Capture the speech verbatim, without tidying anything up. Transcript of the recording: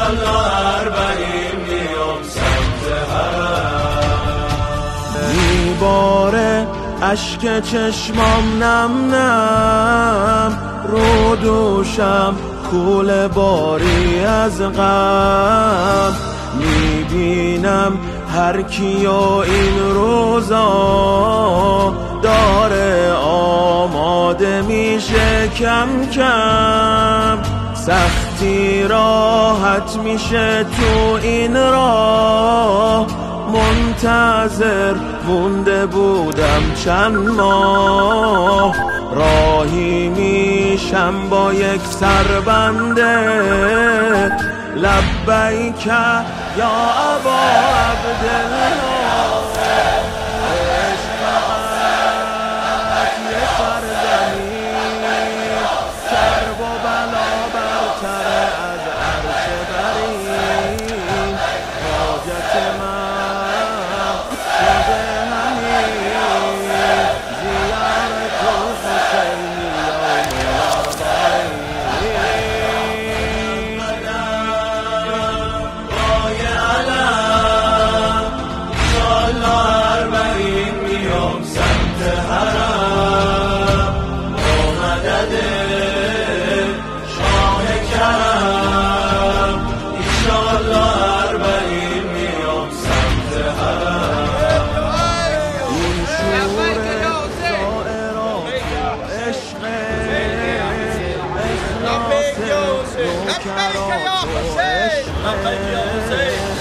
ایشالله اربعین میام سمت حرم. میباره اشک چشمام نم نم، رو دوشم کول باری از غم. میبینم هر کیو این روزا داره آماده میشه کم کم. سختی راحت میشه تو این راه، منتظر مونده بودم چند ماه. راهی میشم با یک سربنده، لبیک یا ابا عبدالله. عشق فقط یه سرزمین، کرب و بلا برتر از عرش برین. حاجت من شده همین، زیارت الحسین یوم اربعین میام سمت حرم. با مدد شاه کرم ایشالله اربعین میام سمت حرم. این شور زائران عشق اخلاص نوکران و عشق